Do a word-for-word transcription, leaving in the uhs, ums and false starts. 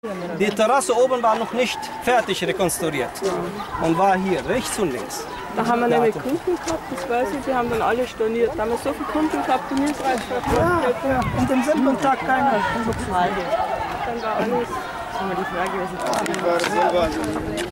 Die Terrasse oben war noch nicht fertig rekonstruiert und war hier rechts und links. Da haben wir nämlich Kunden gehabt, das weiß ich, die haben dann alle storniert. Da haben wir so viele Kunden gehabt, die mir das Ja, ja. Und im selben Tag keiner. Dann war alles. Das ist immer die Frage, was ich